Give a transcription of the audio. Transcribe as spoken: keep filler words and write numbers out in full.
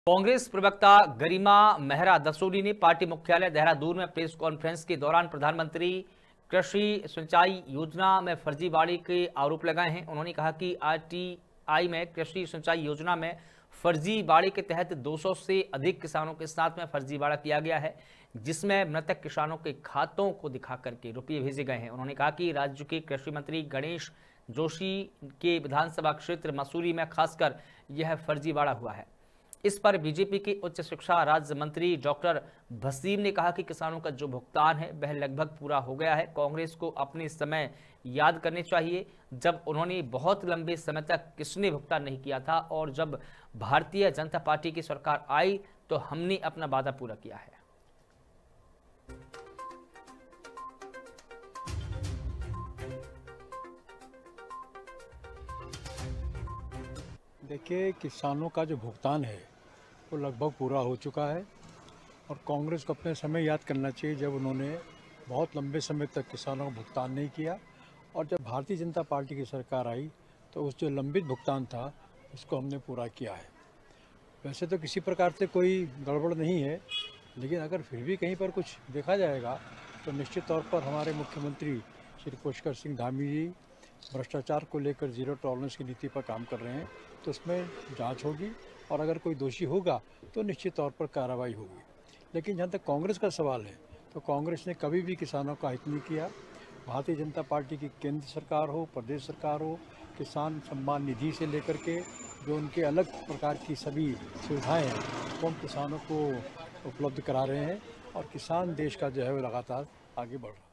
कांग्रेस प्रवक्ता गरिमा मेहरा दसोली ने पार्टी मुख्यालय देहरादून में प्रेस कॉन्फ्रेंस के दौरान प्रधानमंत्री कृषि सिंचाई योजना में फर्जीवाड़े के आरोप लगाए हैं। उन्होंने कहा कि आरटीआई में कृषि सिंचाई योजना में फर्जीवाड़े के तहत दो सौ से अधिक किसानों के साथ में फर्जीवाड़ा किया गया है, जिसमें मृतक किसानों के खातों को दिखा करके रुपये भेजे गए हैं। उन्होंने कहा कि राज्य के कृषि मंत्री गणेश जोशी के विधानसभा क्षेत्र मसूरी में खासकर यह फर्जीवाड़ा हुआ है। इस पर बीजेपी के उच्च शिक्षा राज्य मंत्री डॉक्टर भसीम ने कहा कि किसानों का जो भुगतान है वह लगभग पूरा हो गया है। कांग्रेस को अपने समय याद करने चाहिए जब उन्होंने बहुत लंबे समय तक किसने भुगतान नहीं किया था, और जब भारतीय जनता पार्टी की सरकार आई तो हमने अपना वादा पूरा किया है। देखिए, किसानों का जो भुगतान है वो लगभग पूरा हो चुका है और कांग्रेस को अपने समय याद करना चाहिए जब उन्होंने बहुत लंबे समय तक किसानों का भुगतान नहीं किया, और जब भारतीय जनता पार्टी की सरकार आई तो उस जो लंबित भुगतान था उसको हमने पूरा किया है। वैसे तो किसी प्रकार से कोई गड़बड़ नहीं है, लेकिन अगर फिर भी कहीं पर कुछ देखा जाएगा तो निश्चित तौर पर हमारे मुख्यमंत्री श्री पुष्कर सिंह धामी जी भ्रष्टाचार को लेकर जीरो टॉलरेंस की नीति पर काम कर रहे हैं, तो उसमें जांच होगी और अगर कोई दोषी होगा तो निश्चित तौर पर कार्रवाई होगी। लेकिन जहाँ तक कांग्रेस का सवाल है तो कांग्रेस ने कभी भी किसानों का हित नहीं किया। भारतीय जनता पार्टी की केंद्र सरकार हो, प्रदेश सरकार हो, किसान सम्मान निधि से लेकर के जो उनके अलग प्रकार की सभी सुविधाएँ हैं वो हम किसानों को उपलब्ध करा रहे हैं, और किसान देश का जो है वो लगातार आगे बढ़ रहा है।